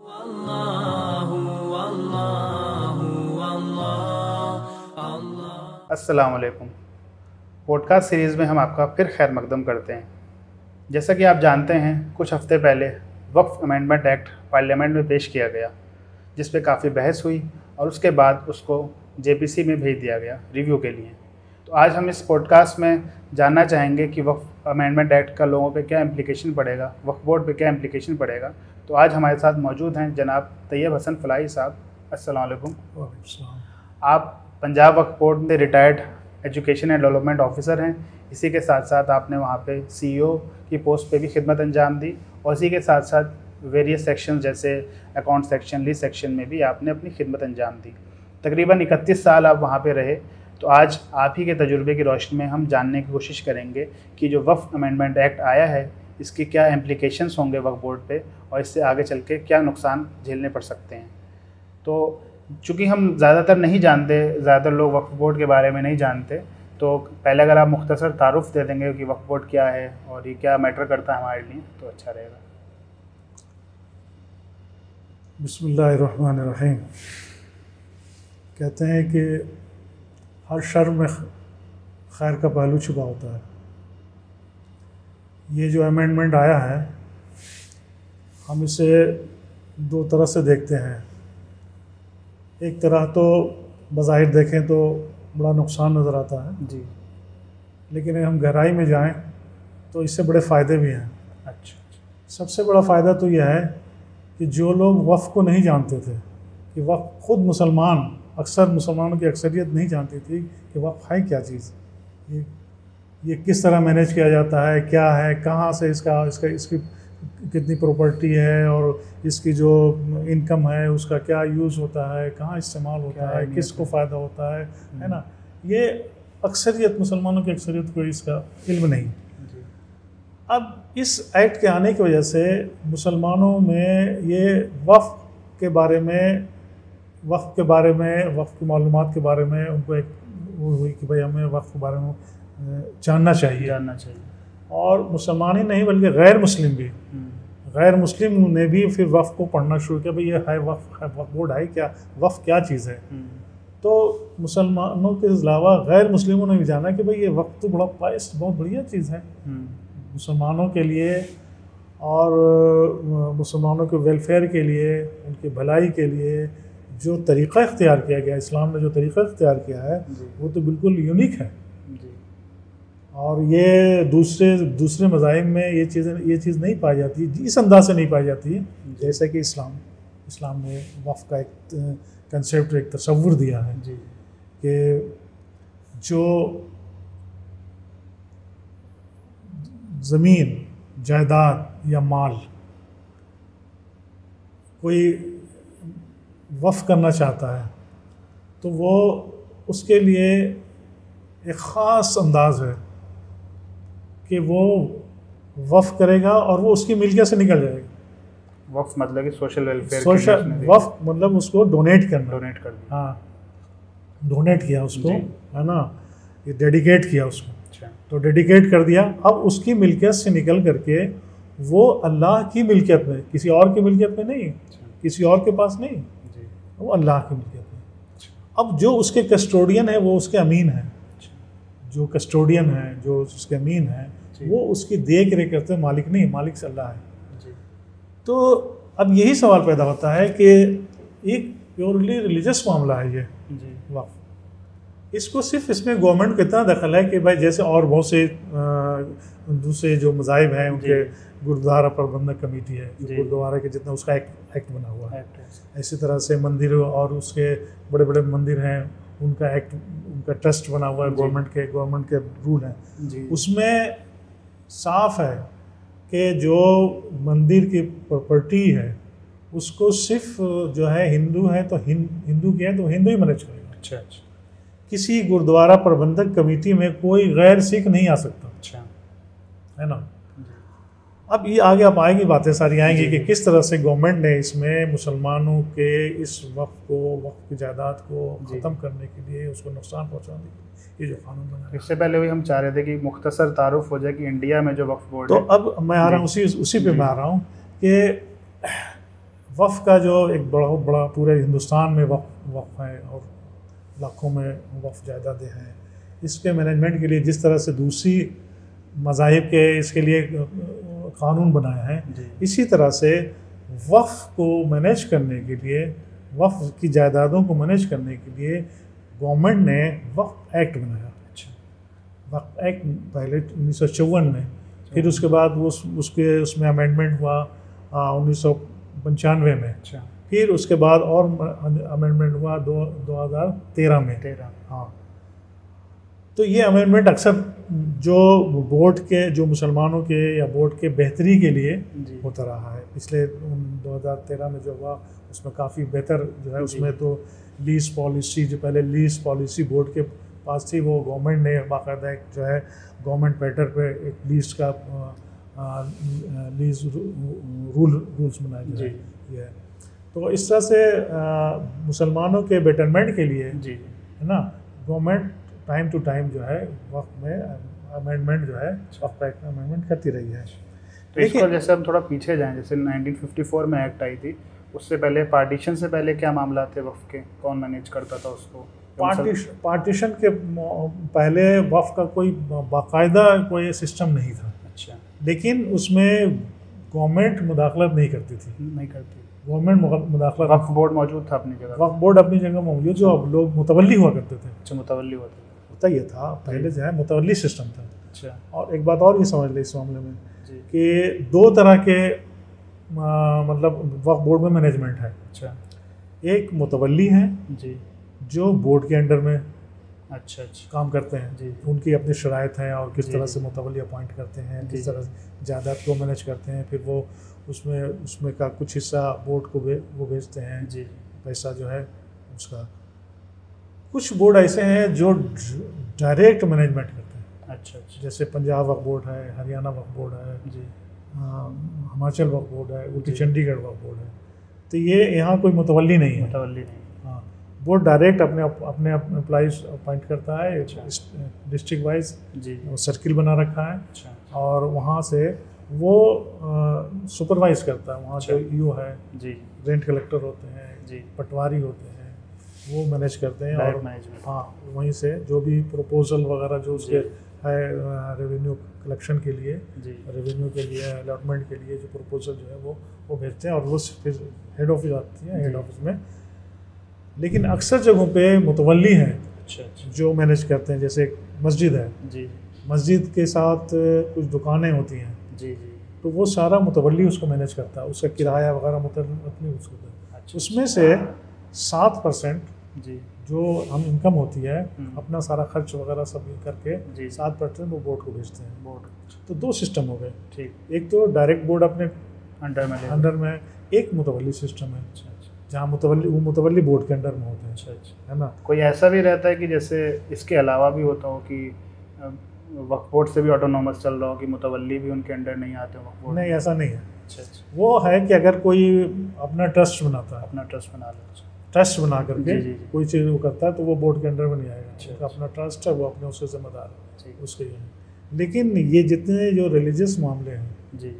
अस्सलाम वालेकुम। Podcast series में हम आपका फिर खैर मकदम करते हैं। जैसा कि आप जानते हैं, कुछ हफ्ते पहले वक्फ अमेंडमेंट एक्ट पार्लियामेंट में पेश किया गया, जिस पे काफ़ी बहस हुई और उसके बाद उसको जेपीसी में भेज दिया गया रिव्यू के लिए। तो आज हम इस पॉडकास्ट में जानना चाहेंगे कि वक्फ अमेंडमेंट एक्ट का लोगों पे क्या इम्प्लिकेशन पड़ेगा, वक्फ बोर्ड पे क्या इम्प्लिकेशन पड़ेगा। तो आज हमारे साथ मौजूद हैं जनाब तैयब हसन फलाही साहब। अस्सलाम वालेकुम। आप पंजाब वक्फ बोर्ड में retired education and development officer हैं। इसी के साथ साथ आपने वहाँ पे सीईओ की पोस्ट पे भी खिदमत अंजाम दी और इसी के साथ साथ वेरियस सेक्शन जैसे अकाउंट सेक्शन, लीज सेक्शन में भी आपने अपनी खिदमत अंजाम दी। तकरीबन 31 साल आप वहाँ पे रहे। तो आज आप ही के तजुर्बे की रोशनी में हम जानने की कोशिश करेंगे कि जो वक्फ अमेंडमेंट एक्ट आया है, इसके क्या इम्प्लिकेशंस होंगे वक्फ बोर्ड पे और इससे आगे चल के क्या नुकसान झेलने पड़ सकते हैं। तो चूँकि हम ज़्यादातर नहीं जानते, ज़्यादातर लोग वक्फ बोर्ड के बारे में नहीं जानते, तो पहले अगर आप मुख्तसर तारुफ दे देंगे कि वक्फ बोर्ड क्या है और ये क्या मैटर करता है हमारे लिए, तो अच्छा रहेगा। बिस्मिल्लाहिर्रहमानिर्रहीम। कहते हैं कि हर शर में खैर का पहलू छुपा होता है। ये जो अमेंडमेंट आया है, हम इसे दो तरह से देखते हैं। एक तरह तो बज़ाहिर देखें तो बड़ा नुकसान नज़र आता है जी, लेकिन अगर हम गहराई में जाएं तो इससे बड़े फ़ायदे भी हैं। अच्छा। सबसे बड़ा फ़ायदा तो यह है कि जो लोग वक्फ को नहीं जानते थे कि वक्फ, खुद मुसलमान, अक्सर मुसलमानों की अक्सरियत नहीं जानती थी कि वक्फ है क्या चीज़, ये किस तरह मैनेज किया जाता है, क्या है, कहाँ से इसकी कितनी प्रॉपर्टी है और इसकी जो इनकम है उसका क्या यूज़ होता है, कहाँ इस्तेमाल होता है, किसको फ़ायदा होता है ना। ये अक्सरियत, मुसलमानों की अक्सरियत को इसका इल्म नहीं। अब इस एक्ट के आने की वजह से मुसलमानों में ये वक्फ के बारे में, वक्फ की मालूमात के बारे में उनको एक वो हुई कि भाई हमें वक्फ के बारे में जानना चाहिए। और मुसलमान ही नहीं बल्कि गैर मुस्लिम ने भी फिर वक्फ को पढ़ना शुरू किया, भाई ये है वक्फ बोर्ड है क्या, वक्फ क्या चीज़ है। तो मुसलमानों के अलावा गैर मुस्लिमों ने भी जाना कि भाई ये वक्फ तो बड़ा पायस, बहुत बढ़िया चीज़ है मुसलमानों के लिए और मुसलमानों के वेलफेयर के लिए, उनकी भलाई के लिए जो तरीक़ा इख्तियार किया गया, इस्लाम ने जो तरीक़ा इख्तियार किया है वो तो बिल्कुल यूनिक है। और ये दूसरे मज़ाहिब में ये चीज़ नहीं पाई जाती, इस अंदाज से नहीं पाई जाती जैसे कि इस्लाम ने वक्फ का एक कंसेप्ट, एक तसव्वुर दिया है कि जो ज़मीन, जायदाद या माल कोई वक्फ करना चाहता है तो वो उसके लिए एक ख़ास अंदाज़ है कि वो वक्फ करेगा और वो उसकी मिल्कियत से निकल जाएगा। वक्फ मतलब कि सोशल वेलफेयर, वक्फ मतलब उसको डोनेट कर दिया। हाँ, डोनेट किया उसको, है ना, ये डेडिकेट किया उसको। तो डेडिकेट कर दिया, अब उसकी मिल्कियत से निकल करके वो अल्लाह की मिल्कियत में, किसी और की मिल्कियत में नहीं, किसी और के पास नहीं, वो अल्लाह की मिल्कियत में। अब जो उसके कस्टोडियन है वो उसके अमीन है, जो कस्टोडियन है, जो उसके अमीन है, वो उसकी देख रेख करते हैं, मालिक नहीं, मालिक से अल्लाह है। तो अब यही सवाल पैदा होता है कि एक प्योरली रिलीजियस मामला है ये वक्फ, इसको सिर्फ इसमें गवर्नमेंट को इतना दखल है कि भाई जैसे और बहुत से दूसरे जो मज़ाहिब हैं उनके गुरुद्वारा प्रबंधक कमेटी है, गुरुद्वारा के जितना उसका एक्ट बना हुआ है, इसी तरह से मंदिर और उसके बड़े बड़े मंदिर हैं उनका एक्ट, उनका ट्रस्ट बना हुआ है, गवर्नमेंट के रूल हैं। उसमें साफ है कि जो मंदिर की प्रॉपर्टी है उसको सिर्फ जो है हिंदू है तो हिंदू की है तो हिंदू ही मैनेज करेगा। अच्छा। किसी गुरुद्वारा प्रबंधक कमेटी में कोई गैर सिख नहीं आ सकता। अच्छा, है ना। अब ये आगे अब आएंगी, बातें सारी आएंगी कि किस तरह से गवर्नमेंट ने इसमें मुसलमानों के इस वक्त की जायदाद को ख़त्म करने के लिए, उसको नुकसान पहुंचाने के लिए ये जो कानून बना है। इससे पहले भी हम चाह रहे थे कि मुख्तसर तारुफ हो जाए कि इंडिया में जो वक्फ बोर्ड तो अब मैं आ रहा हूँ उसी पे मैं आ रहा हूँ कि वक्फ का जो एक बहुत बड़ा पूरे हिंदुस्तान में वक्फ है और लाखों में वक्फ जायदादें हैं, इसके मैनेजमेंट के लिए जिस तरह से दूसरी मज़ाहिब के इसके लिए कानून बनाया है, इसी तरह से वक्फ को मैनेज करने के लिए, वक्फ की जायदादों को मैनेज करने के लिए गवर्नमेंट ने वक्फ एक्ट बनाया। अच्छा। वक्फ एक्ट पहले 1954 में, फिर उसके बाद उसमें अमेंडमेंट हुआ 1995 में। अच्छा। फिर उसके बाद और अमेंडमेंट हुआ 2013 में। हाँ, तो ये अमेंडमेंट अक्सर जो बोर्ड के, जो मुसलमानों के या बोर्ड के बेहतरी के लिए होता रहा है। पिछले 2013 में जो हुआ उसमें काफ़ी बेहतर जो है, उसमें तो लीज पॉलिसी, जो पहले लीज पॉलिसी बोर्ड के पास थी, वो गवर्नमेंट ने बाकायदा एक जो है गवर्नमेंट पैटर पे एक लीज का लीज रूल्स बनाए गए हैं। तो इस तरह से मुसलमानों के बेटरमेंट के लिए है ना, गवर्नमेंट टाइम टू टाइम जो है वक्त में अमेंडमेंट जो है वक्त एक्ट में अमेंडमेंट करती रही है। तो इसको जैसे हम थोड़ा पीछे जाएं, जैसे 1954 में एक्ट आई थी, उससे पहले पार्टीशन से पहले क्या मामला थे वक्फ के, कौन मैनेज करता था उसको? पार्टीशन के पहले वक्फ का कोई बाकायदा कोई सिस्टम नहीं था। अच्छा। लेकिन उसमें गवर्नमेंट मुदाखलत नहीं करती थी। गवर्नमेंट मुदाखलत, वक्फ बोर्ड मौजूद था अपनी जगह। वक्फ बोर्ड अपनी जगह मौजूद, जो अब लोग मुतवल्ली हुआ करते थे। अच्छा, मुतवल्ली होता ये था पहले जो है मुतवल्ली सिस्टम था। अच्छा। और एक बात और भी समझ ले इस मामले में कि दो तरह के मतलब वक्फ बोर्ड में मैनेजमेंट है। अच्छा। एक मुतवल्ली हैं जी, जो बोर्ड के अंडर में अच्छा काम करते हैं जी। उनकी अपनी शराइत हैं और किस तरह से मुतवल्ली अपॉइंट करते हैं, किस तरह जायदाद को मैनेज करते हैं, फिर वो उसमें का कुछ हिस्सा बोर्ड को वो भेजते हैं जी, पैसा जो है उसका। कुछ बोर्ड ऐसे हैं जो डायरेक्ट मैनेजमेंट करते हैं। अच्छा। जैसे पंजाब वक्फ बोर्ड है, हरियाणा वक्फ बोर्ड है जी, हिमाचल वक्फ बोर्ड है, ऊटी चंडीगढ़ वक्फ बोर्ड है। तो ये यहाँ कोई मुतवल्ली नहीं है। हाँ, बोर्ड डायरेक्ट अपने एम्प्लॉइज अपॉइंट करता है। डिस्ट्रिक्ट वाइज जी सर्किल बना रखा है। अच्छा। और वहाँ से वो सुपरवाइज करता है। वहाँ जो ईओ है जी, रेंट कलेक्टर होते हैं जी, पटवारी होते हैं, वो मैनेज करते हैं। और हाँ, वहीं से जो भी प्रपोजल वगैरह जो उसके है रेवेन्यू कलेक्शन के लिए, रेवेन्यू के लिए, अलॉटमेंट के लिए जो प्रपोजल जो है वो भेजते हैं और वो फिर हेड ऑफिस आती है। हेड ऑफिस में लेकिन अक्सर जगहों पे मुतवल्ली हैं। अच्छा। जो मैनेज करते हैं। जैसे मस्जिद है जी, मस्जिद के साथ कुछ दुकानें होती हैं जी, तो वो सारा मुतवल्ली उसको मैनेज करता है। उसका किराया वगैरह मुतवल्ली उसको करता है। अच्छा। उसमें से 7% जी जो हम इनकम होती है, अपना सारा खर्च वगैरह सब करके 7% वो बोर्ड को भेजते हैं। बोर्ड तो दो सिस्टम हो गए। ठीक। एक तो डायरेक्ट बोर्ड अपने अंडर में, एक मुतवल्ली सिस्टम है। अच्छा। जहाँ मुतवल्ली बोर्ड के अंडर में होते हैं। अच्छा। है ना। कोई ऐसा भी रहता है कि जैसे इसके अलावा भी होता हो कि वक्फ बोर्ड से भी ऑटोनोमस चल रहा हो, कि मुतवल्ली भी उनके अंडर नहीं आते वक्फ बोर्ड? नहीं, ऐसा नहीं है। अच्छा। वो है कि अगर कोई अपना ट्रस्ट बनाता है, अपना ट्रस्ट बना ले, ट्रस्ट बना करके कोई चीज़ वो करता है, तो वो बोर्ड के अंडर में नहीं आएगा। अच्छा। अपना ट्रस्ट है, वो अपने उससे जिम्मेदार है उसके लिए। लेकिन ये जितने जो रिलीजियस मामले हैं जी,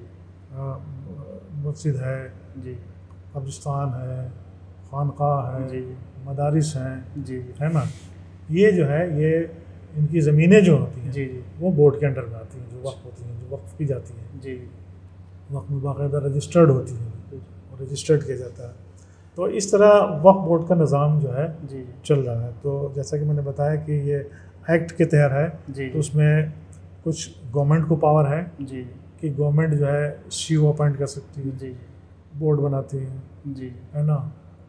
मस्जिद है जी, कब्रिस्तान है, खानकाह है जी, मदारिस हैं जी, है ना, ये जो है ये इनकी ज़मीनें जो होती हैं जी, वो बोर्ड के अंडर में आती हैं। जो वक्फ होती हैं, जो वक्फ की जाती हैं जी, वक्फ में बाकायदा रजिस्टर्ड होती हैं और रजिस्टर्ड किया जाता है। तो इस तरह वक्फ बोर्ड का निज़ाम जो है जी चल रहा है। तो जैसा कि मैंने बताया कि ये एक्ट के तहत है जी, तो उसमें कुछ गवर्नमेंट को पावर है जी, कि गवर्नमेंट जो है सीईओ अपॉइंट कर सकती है जी, बोर्ड बनाती है जी, है ना।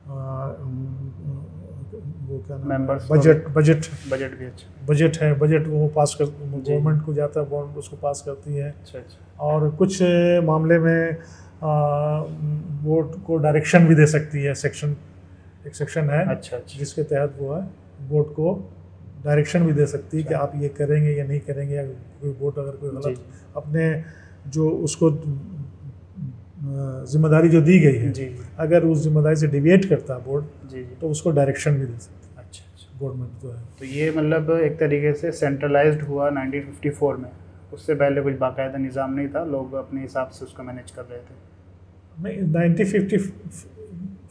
वो क्या नाम है, बजट है, बजट वो पास कर गवर्नमेंट को जाता है, गवर्नमेंट उसको पास करती है। और कुछ मामले में बोर्ड को डायरेक्शन भी दे सकती है। एक सेक्शन है अच्छा, जिसके तहत वो है बोर्ड को डायरेक्शन भी दे सकती है कि आप ये करेंगे या नहीं करेंगे, या कोई बोर्ड अगर कोई गलत अपने जो उसको जिम्मेदारी जो दी गई है जी, अगर उस जिम्मेदारी से डिविएट करता है बोर्ड जी, तो उसको डायरेक्शन भी दे सकता है। अच्छा। बोर्ड में जो है, तो ये मतलब एक तरीके से सेंट्रलाइज्ड हुआ 1954 में। उससे पहले कुछ बाकायदा निज़ाम नहीं था, लोग अपने हिसाब से उसको मैनेज कर रहे थे। नहीं,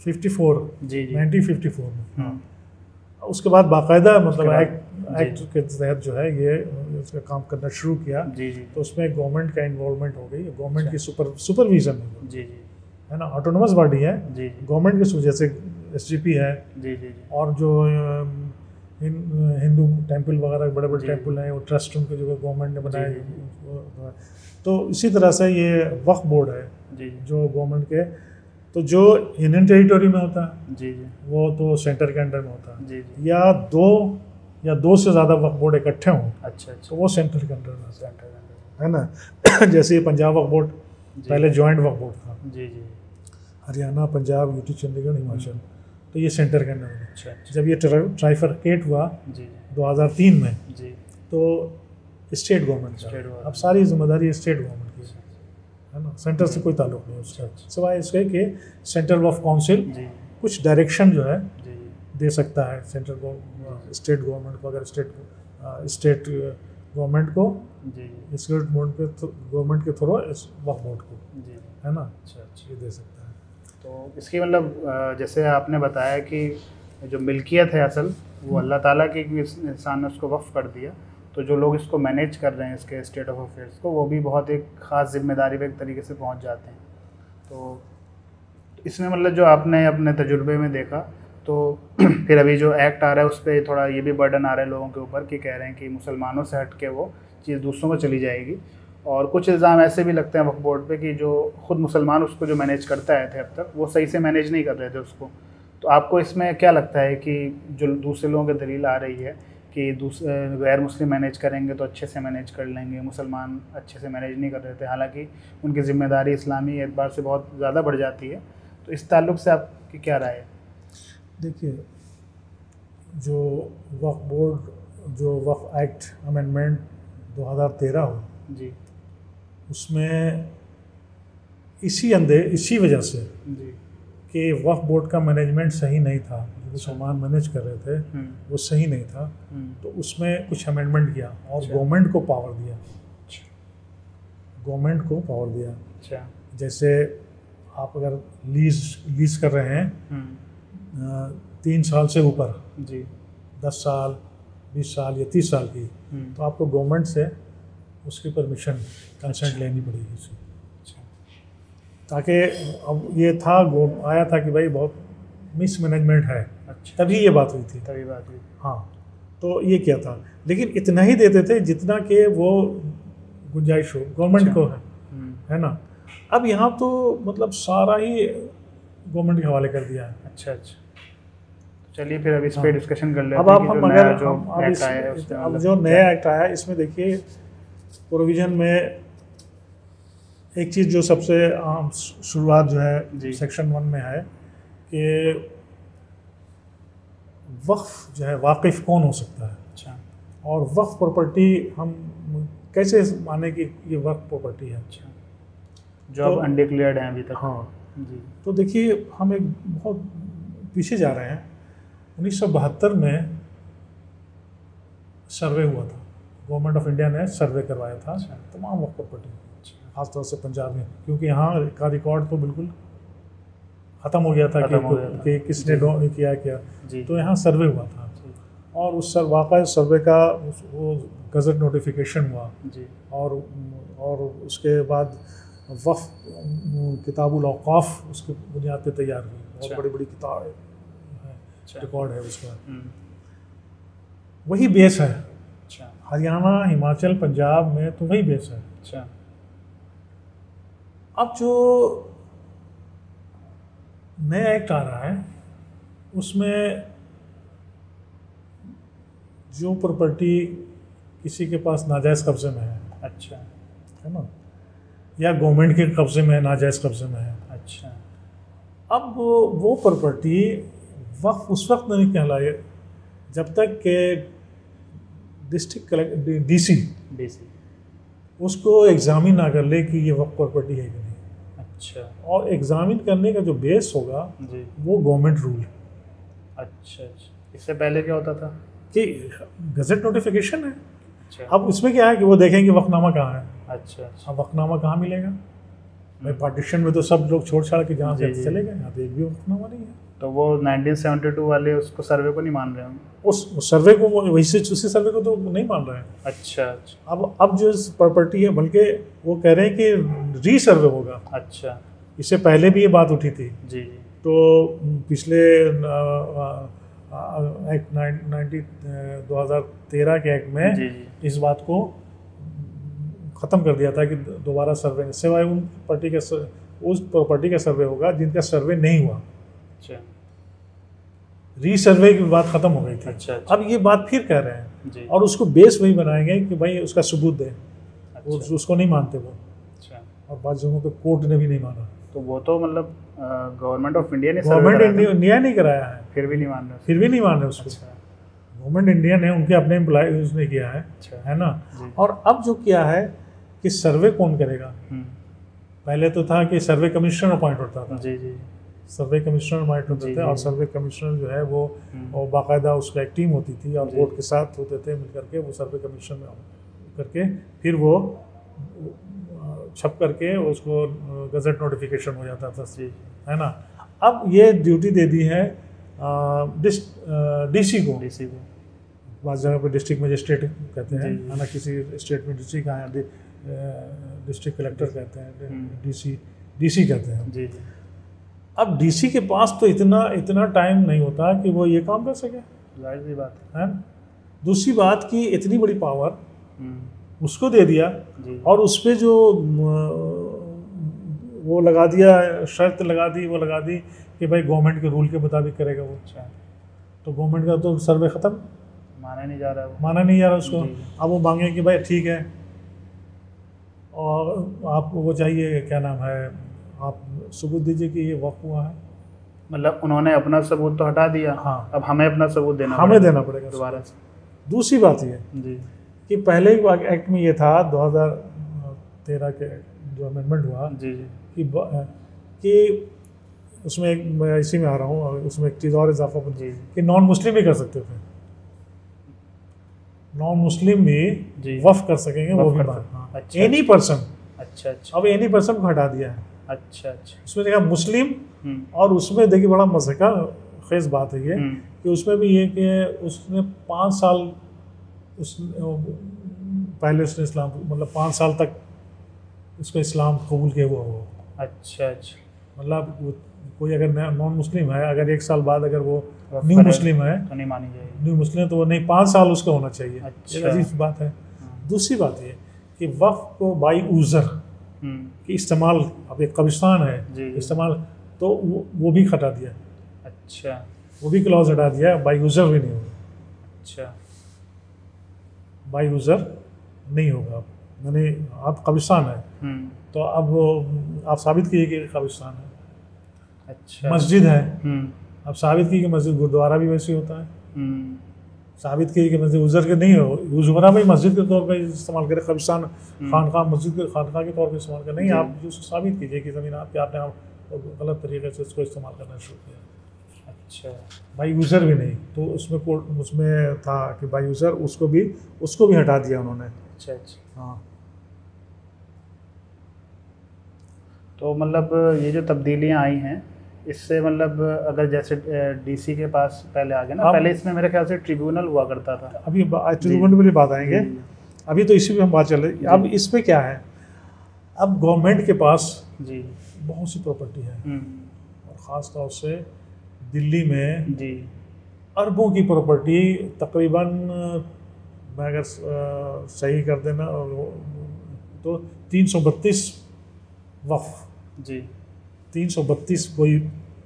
54 जी जी 1954 में। हाँ, उसके बाद बाकायदा मतलब एक्ट के तहत जो है ये उसका काम करना शुरू किया। जी जी तो उसमें गवर्नमेंट का इन्वॉल्वमेंट हो गई, गवर्नमेंट की सुपरविजन जी जी है ना, ऑटोनोमस बॉडी है जी गवर्नमेंट के जैसे एसजीपी है, जी जी और जो हिंदू टेंपल वगैरह बड़े बड़े टेंपल हैं वो ट्रस्ट उनके जो गवर्नमेंट ने बनाए। तो इसी तरह से ये वक्फ बोर्ड है जी जो गवर्नमेंट के, तो जो यूनियन टेरिटरी में होता है जी जी वो तो सेंटर के अंडर में होता है, जी जी या दो से ज़्यादा वक्फ बोर्ड इकट्ठे हों अच्छा अच्छा तो वो सेंटर के अंडर में होता सेंटर है ना। जैसे ये पंजाब वक्फ बोर्ड पहले जॉइंट वक्फ बोर्ड था, जी जी हरियाणा, पंजाब, यूटी, चंडीगढ़, हिमाचल, तो ये सेंटर के अंडर में। अच्छा अच्छा जब ये ट्राइफरकेट हुआ जी 2003 में जी तो स्टेट गवर्नमेंट स्टेट का, गवर्नमेंट। अब सारी जिम्मेदारी स्टेट गवर्नमेंट की है ना, सेंटर से कोई ताल्लुक नहीं उसका, सिवाय इसके कि सेंट्रल ऑफ काउंसिल जी कुछ डायरेक्शन जो है जी दे सकता है सेंट्रल को, स्टेट गवर्नमेंट को, अगर स्टेट गवर्नमेंट को, जी स्टेट गवर्नमेंट के थ्रू इस वक्फ बोर्ड को, जी है ना, अच्छा अच्छा। ये दे सकता है। तो इसकी मतलब जैसे आपने बताया कि जो मिल्कियत है असल वो अल्लाह ताला की, इस इंसान ने उसको वक्फ कर दिया, तो जो लोग इसको मैनेज कर रहे हैं इसके स्टेट ऑफ अफेयर्स को, वो भी बहुत एक ख़ास जिम्मेदारी पे एक तरीके से पहुंच जाते हैं। तो इसमें मतलब जो आपने अपने तजुर्बे में देखा, तो फिर अभी जो एक्ट आ रहा है उस पर थोड़ा ये भी बर्डन आ रहा है लोगों के ऊपर कि कह रहे हैं कि मुसलमानों से हट के वो चीज़ दूसरों को चली जाएगी, और कुछ इल्ज़ाम ऐसे भी लगते हैं वक्फ बोर्ड पे कि जो खुद मुसलमान उसको जो मैनेज करता आए थे अब तक, वो सही से मैनेज नहीं कर रहे थे उसको। तो आपको इसमें क्या लगता है कि जो दूसरे लोगों की दलील आ रही है कि दूसरे गैर मुस्लिम मैनेज करेंगे तो अच्छे से मैनेज कर लेंगे, मुसलमान अच्छे से मैनेज नहीं कर रहे थे, हालांकि उनकी ज़िम्मेदारी इस्लामी एतबार से बहुत ज़्यादा बढ़ जाती है, तो इस ताल्लुक़ से आपकी क्या राय है? देखिए, जो वक्फ बोर्ड, जो वक्फ एक्ट अमेंडमेंट 2013 हो जी उसमें इसी वजह से जी कि वक्फ बोर्ड का मैनेजमेंट सही नहीं था, जो मुसलमान मैनेज कर रहे थे वो सही नहीं था, तो उसमें कुछ अमेंडमेंट किया और गवर्नमेंट को पावर दिया, गवर्नमेंट को पावर दिया। अच्छा, जैसे आप अगर लीज कर रहे हैं 3 साल से ऊपर, जी 10 साल, 20 साल या 30 साल की, तो आपको गवर्नमेंट से उसकी परमिशन, कंसेंट लेनी पड़ेगी उसकी, ताकि अब ये था आया था कि भाई बहुत मिसमैनेजमेंट है, तभी ये बात हुई थी, तभी बात हुई। हाँ, तो ये क्या था, लेकिन इतना ही देते थे जितना कि वो गुंजाइश हो गवर्नमेंट को है ना। अब यहाँ तो मतलब सारा ही गवर्नमेंट के हवाले कर दिया है। अच्छा अच्छा, चलिए फिर अब इस पे डिस्कशन कर लेते हैं। अब आप हम अगर अब जो नया एक्ट आया इसमें देखिए प्रोविज़न में एक चीज़ जो सबसे आम शुरुआत जो है सेक्शन 1 में है कि वक्फ जो है वाकिफ़ कौन हो सकता है। अच्छा, और वक्फ प्रॉपर्टी हम कैसे माने कि ये वक्फ प्रॉपर्टी है। अच्छा, जो अब अनडिक्लेयर्ड है अभी तक। हाँ जी, तो देखिए हम एक बहुत पीछे जा रहे हैं। 1972 में सर्वे हुआ था, गवर्नमेंट ऑफ इंडिया ने सर्वे करवाया था तमाम वक्फ प्रॉपर्टी, खासतौर से पंजाब में, क्योंकि यहाँ का रिकॉर्ड तो बिल्कुल ख़त्म हो गया था कि किसने किया क्या, तो यहाँ सर्वे हुआ था और उस वाक़ई सर्वे का वो गज़ट नोटिफिकेशन हुआ और उसके बाद वक्फ किताबुल औक़ाफ़ उसके बुनियाद पे तैयार हुई, बहुत बड़ी बड़ी किताब है, रिकॉर्ड है उसका, वही बेस है। हरियाणा, हिमाचल, पंजाब में तो वही बेस है। अच्छा, अब जो नया एक्ट आ रहा है उसमें जो प्रॉपर्टी किसी के पास नाजायज़ कब्जे में है, अच्छा, है ना, या गवर्नमेंट के कब्जे में है, नाजायज़ कब्जे में है, अच्छा, अब वो प्रॉपर्टी वक्फ उस वक्त नहीं कहलाए जब तक के डिस्ट्रिक्ट डीसी उसको एग्ज़ामिन ना कर ले कि ये वक्फ प्रॉपर्टी है कि नहीं। अच्छा, और एग्ज़ामिन करने का जो बेस होगा वो गवर्नमेंट रूल है। अच्छा, इससे पहले क्या होता था कि गज़ट नोटिफिकेशन है। अच्छा, अब इसमें क्या है कि वो देखेंगे वक्फनामा कहाँ है। अच्छा, अब वक्फनामा कहाँ मिलेगा, भाई पार्टीशन में तो सब लोग छोड़ छाड़ के जहाँ से चले गए, यहाँ तो एक भी वक्फनामा नहीं है। तो वो 1972 वाले उसको सर्वे को नहीं मान रहे होंगे? उस सर्वे को वैसे उसी सर्वे को तो नहीं मान रहे हैं। अच्छा। अब जो प्रॉपर्टी है, बल्कि वो कह रहे हैं कि रीसर्वे होगा। अच्छा। इससे पहले भी ये बात उठी थी। जी। तो पिछले एक्ट 2013 के एक्ट में जी। इस बात को ख़त्म कर दिया था कि दोबारा सर्वे, सिवाय उन उस प्रॉपर्टी का सर्वे होगा जिनका सर्वे नहीं हुआ। अच्छा। रीसर्वे की बात ख़त्म हो गई थी। अच्छा। अब ये बात फिर कह रहे हैं जी। और उसको बेस वही बनाएंगे कि भाई उसका सबूत दे। अच्छा। उसको नहीं मानते वो। अच्छा। और बाद जगहों पे कोर्ट ने भी नहीं माना। तो वो तो मतलब गवर्नमेंट ऑफ इंडिया ने गवर्नमेंट इंडिया नहीं कराया है, फिर भी नहीं मान रहे, फिर भी नहीं मान रहे उसको। गवर्नमेंट इंडिया ने उनके अपने एम्प्लॉय उसने किया है। अच्छा। है ना। और अब जो किया है कि सर्वे कौन करेगा। पहले तो था कि सर्वे कमिश्नर अपॉइंट होता था। जी जी। सर्वे कमिश्नर अपॉइंट होते थे और सर्वे कमिश्नर जो है वो बाकायदा उसका एक टीम होती थी और बोर्ड के साथ होते थे मिल करके, वो सर्वे कमिश्नर में करके फिर वो छप करके उसको गजट नोटिफिकेशन हो जाता था। है ना। अब ये ड्यूटी दे दी है डीसी को। बाज़ जगह पे डिस्ट्रिक्ट मजिस्ट्रेट कहते हैं, है ना, किसी स्टेट में डिस्ट्रिक्ट आया डिस्ट्रिक्ट कलेक्टर कहते हैं, डीसी कहते हैं। जी। अब डीसी के पास तो इतना टाइम नहीं होता कि वो ये काम कर सके। जाहिर सी बात है। दूसरी बात कि इतनी बड़ी पावर उसको दे दिया और उस पर जो वो लगा दिया, शर्त लगा दी कि भाई गवर्नमेंट के रूल के मुताबिक करेगा वो। अच्छा। तो गवर्नमेंट का तो सर्वे ख़त्म, माना नहीं जा रहा उसको। अब वो मांगे कि भाई ठीक है और आप वो चाहिए, क्या नाम है, आप सबूत दीजिए कि ये वक़्फ़ हुआ है। मतलब उन्होंने अपना सबूत तो हटा दिया। हाँ। अब हमें अपना सबूत देना पड़ेगा दोबारा से। दूसरी बात ये जी कि पहले ही एक्ट में ये था 2013 के जो अमेंडमेंट हुआ जी कि उसमें एक, मैं इसी में आ रहा हूँ, उसमें एक चीज़ और इजाफा कि नॉन मुस्लिम भी कर सकते थे, नॉन मुस्लिम भी वफ़ कर सकेंगे, वो भी बात एनी पर्सन। अच्छा। अब एनी पर्सन को हटा दिया है। अच्छा। उसमें देखा मुस्लिम, और उसमें देखिए बड़ा मज़े का खेज़ बात है ये कि उसमें भी ये कि उसने 5 साल पहले उसने इस्लाम, मतलब 5 साल तक उसको इस्लाम कबूल किया हुआ हो। अच्छा। मतलब कोई अगर नॉन मुस्लिम है, अगर 1 साल बाद अगर वो न्यू मुस्लिम है तो नहीं मानी जाएगी। न्यू मुस्लिम तो वो नहीं, 5 साल उसका होना चाहिए। अच्छा। एक अजीब बात है। दूसरी बात ये कि वफ़ को बाई ऊज़र कि इस्तेमाल, अब एक कब्रिस्तान है इस्तेमाल, तो वो भी हटा दिया। अच्छा। वो भी क्लॉज हटा दिया, बाई यूज़र भी नहीं होगा। अच्छा। बाई यूज़र नहीं होगा। मैंने, आप कब्रिस्तान है तो अब आप साबित कीजिए कि कब्रिस्तान है। अच्छा। मस्जिद है, अब साबित कीजिए कि मस्जिद, गुरुद्वारा भी वैसे होता है। साबित कीजिए कि मस्जिद उज़र के नहीं हो, यूज़ुमरा में मस्जिद के तौर पर इस्तेमाल करें, कब्रिस्तान खानका मस्जिद के खानका के तौर पर इस्तेमाल करें। नहीं, आप जो साबित कीजिए कि ज़मीन आपने गलत तरीके से इसको इस्तेमाल करना शुरू किया। अच्छा। बाई यूज़र भी नहीं, तो उसमें था कि बाई यूज़र, उसको भी हटा दिया उन्होंने। अच्छा। हाँ। तो मतलब ये जो तब्दीलियाँ आई हैं, इससे मतलब अगर जैसे डीसी के पास पहले आ गए ना, पहले इसमें मेरे ख्याल से ट्रिब्यूनल हुआ करता था। अभी ट्रिब्यूनल वाली बात आएंगे, अभी तो इसी पे हम बात चल रही है। अब इस पे क्या है, अब गवर्नमेंट के पास बहुत सी प्रॉपर्टी है और ख़ास तौर से दिल्ली में अरबों की प्रॉपर्टी, तकरीबन मैं अगर सही कर देना तो 332 वफ़ 332, कोई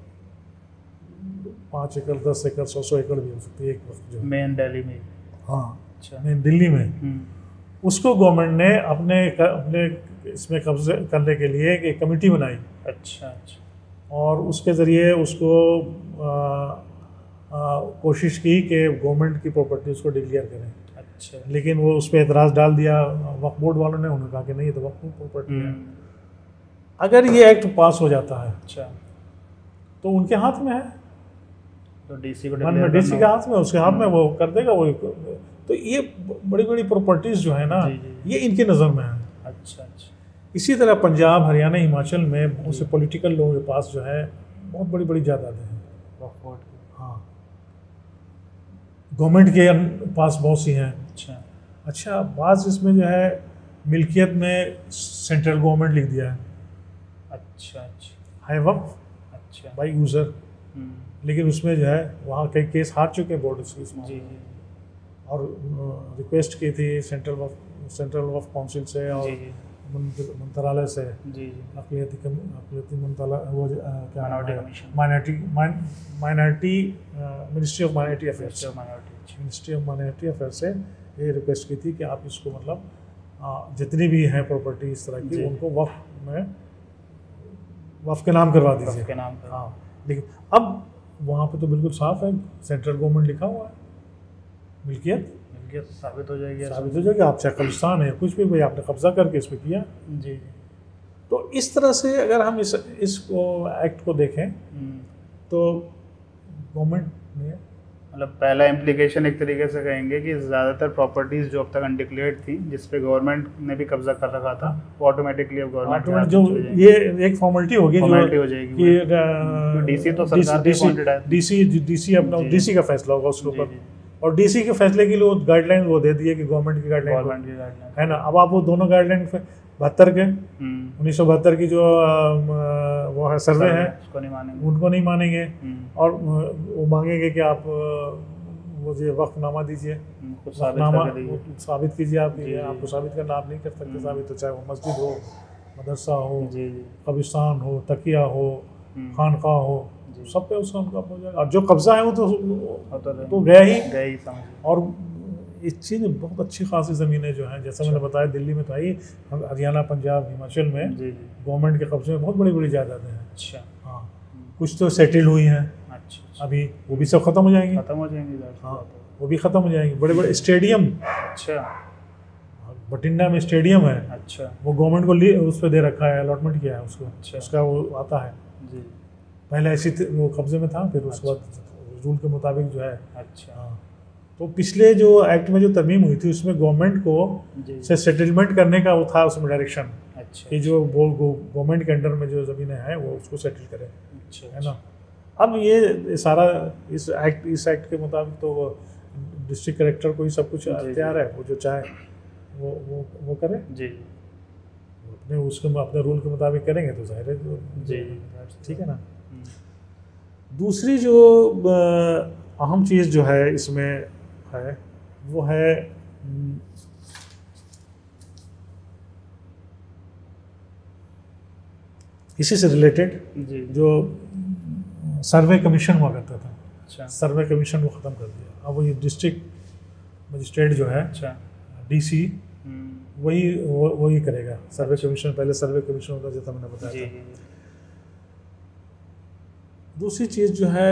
5 एकड़ 10 एकड़ 100 एकड़ भी हो सकती है एक वक्त जो मेन दिल्ली में। हाँ। अच्छा। मेन दिल्ली में उसको गवर्नमेंट ने अपने इसमें कब्जे करने के लिए एक कमेटी बनाई। अच्छा। और उसके ज़रिए उसको कोशिश की कि गवर्नमेंट की प्रॉपर्टी उसको डिक्लेयर करें। अच्छा। लेकिन वो उस पर एतराज़ डाल दिया वक्फ बोर्ड वालों ने। उन्होंने कहा कि नहीं, ये तो वक्फ प्रॉपर्टी है। अगर ये एक्ट पास हो जाता है, अच्छा, तो उनके हाथ में है, तो डीसी के हाथ में, उसके हाथ में, वो कर देगा वो। तो ये बड़ी बड़ी प्रॉपर्टीज़ जो है ना, ये इनकी नज़र में है। अच्छा। इसी तरह पंजाब, हरियाणा, हिमाचल में बहुत से पॉलिटिकल लोगों के पास जो है बहुत बड़ी बड़ी जायदादें हैं। हाँ, गवर्नमेंट के पास बहुत सी हैं। अच्छा, बात इसमें जो है मिल्कियत में सेंट्रल गवर्नमेंट लिख दिया है। अच्छा, है वक्फ बाई यूज़र, लेकिन उसमें जो है वहाँ कई केस हार चुके हैं बोर्ड इसमें। और रिक्वेस्ट की थी सेंट्रल वक्फ काउंसिल से और मंत्रालय से, अक़लियती मंत्रालय, वो क्या minority ministry of minority affairs से ये रिक्वेस्ट की थी कि आप इसको मतलब जितनी भी हैं प्रॉपर्टी इस तरह की उनको वक्फ के नाम करवा दीजिए। हाँ, लेकिन अब वहाँ पे तो बिल्कुल साफ है, सेंट्रल गवर्नमेंट लिखा हुआ है, मिल्कियत साबित हो जाएगी। आप चाहे कब्रिस्तान है कुछ भी, भाई आपने कब्जा करके इसमें किया। जी। तो इस तरह से अगर हम इस एक्ट को देखें तो गवर्नमेंट ने मतलब पहला इम्प्लीकेशन एक तरीके से कहेंगे कि ज़्यादातर प्रॉपर्टीज़ जो अब तक अनडिक्लेयर्ड थी, जिस पे गवर्नमेंट ने भी कब्जा कर रखा था, वो ऑटोमेटिकली अब गवर्नमेंट जो ये एक फॉर्मेलिटी होगी हो जाएगी कि डीसी तो सरकार की अपॉइंटेड है, डीसी अपना डीसी का फैसला होगा उसके ऊपर, और डीसी के फैसले के लिए गाइडलाइन वो दे दिए कि गवर्नमेंट की गाइडलाइन है ना। अब आप वो दोनों गाइडलाइन 72 के 1972 की जो वो है सर्वे है उनको नहीं मानेंगे, और वो मांगेंगे कि आप वो जो वक्फनामा दीजिए, साबित कीजिए। आपको साबित करना आप नहीं कर सकते साबित, तो चाहे वो मस्जिद हो, मदरसा हो, कब्रिस्तान हो, तकिया हो, खानका हो, सब पे उसका उनका हो जाएगा। और जो कब्जा है वो तो गया ही। और इस चीज़ में बहुत अच्छी खासी ज़मीनें जो हैं, जैसा मैंने बताया दिल्ली में तो आई, हरियाणा, पंजाब, हिमाचल में गवर्नमेंट के कब्जे में बहुत बड़ी बड़ी जायदादें हैं। अच्छा। हाँ, कुछ तो सेटल हुई हैं। अच्छा। अभी वो भी सब ख़त्म हो जाएंगी। हाँ, वो भी ख़त्म हो जाएंगी। बड़े बड़े स्टेडियम, अच्छा, बठिंडा में स्टेडियम है। अच्छा। वो गवर्नमेंट को उस पर दे रखा है, अलॉटमेंट किया है उसको। अच्छा। उसका वो आता है जी। पहले ऐसी वो कब्जे में था, फिर उसके बाद रूल के मुताबिक जो है। अच्छा। हाँ, तो पिछले जो एक्ट में जो तरमीम हुई थी उसमें गवर्नमेंट को से सेटलमेंट करने का वो था उसमें डायरेक्शन। अच्छा। कि जो गवर्नमेंट के अंडर में जो ज़मीनें हैं वो उसको सेटल करें। अच्छा। है ना। अब ये सारा इस एक्ट के मुताबिक तो वो डिस्ट्रिक्ट कलेक्टर को ही सब कुछ तैयार है, वो जो चाहे वो करे जी। अपने रूल के मुताबिक करेंगे तो जाहिर है जी, ठीक है ना। दूसरी जो अहम चीज़ जो है इसमें है वो है इसी से रिलेटेड जो सर्वे कमीशन हुआ करता था। अच्छा। सर्वे कमीशन को ख़त्म कर दिया। अब वो ये डिस्ट्रिक्ट मजिस्ट्रेट जो है, अच्छा, डीसी, वही करेगा सर्वे कमीशन। पहले सर्वे कमीशन होता जैसा मैंने बताया था। दूसरी चीज़ जो है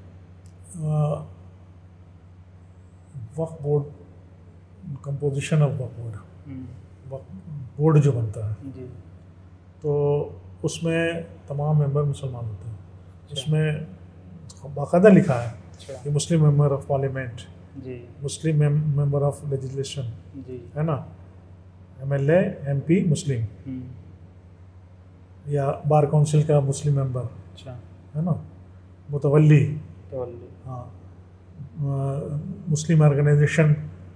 Waqf board, composition of Waqf board जो बनता है जी, तो उसमें तमाम मेंबर मुसलमान होते हैं। अच्छा। उसमें बाकायदा लिखा है। अच्छा। कि मुस्लिम मेंबर ऑफ पार्लियामेंट जी, मुस्लिम मेंबर ऑफ लेजिस्लेशन जी, है ना, MLA MP मुस्लिम, या बार काउंसिल का मुस्लिम मेंबर। अच्छा। है ना, मुतवल्ली, हाँ, मुस्लिम ऑर्गेनाइजेशन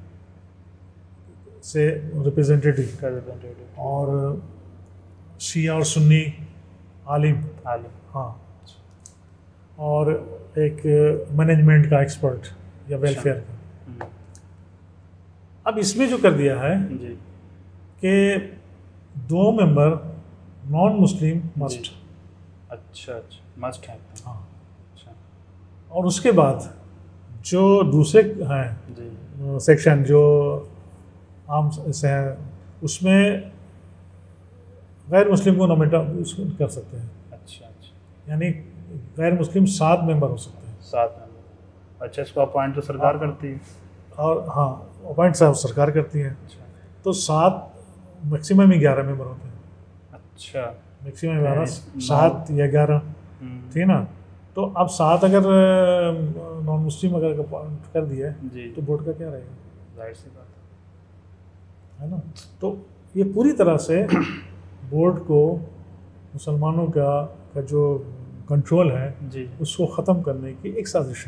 से रिप्रेजेंटेटिव, और शिया और सुन्नी आलिम, हाँ, और एक मैनेजमेंट का एक्सपर्ट या वेलफेयर का। अब इसमें जो कर दिया है कि 2 मेंबर नॉन मुस्लिम मस्ट। अच्छा, मस्ट है। हाँ। अच्छा। और उसके बाद जो दूसरे हैं सेक्शन जो आम से हैं उसमें गैर मुस्लिम को नॉमिनेट कर सकते हैं। अच्छा। अच्छा। यानी गैर मुस्लिम 7 मेंबर हो सकते हैं। 7 मेंबर। अच्छा, इसको अपॉइंट तो सरकार करती है। और हाँ, अपॉइंट सरकार करती है। अच्छा। तो 7 मैक्सिमम ही 11 मेंबर होते हैं। अच्छा। मैक्सिमम 11, 7 या 11, ठीक है ना। तो अब 7 अगर नॉन मुस्लिम अगर कर दिया तो बोर्ड का क्या रहेगा, जाहिर सी बात है ना। तो ये पूरी तरह से बोर्ड को मुसलमानों का जो कंट्रोल है जी उसको ख़त्म करने की एक साजिश है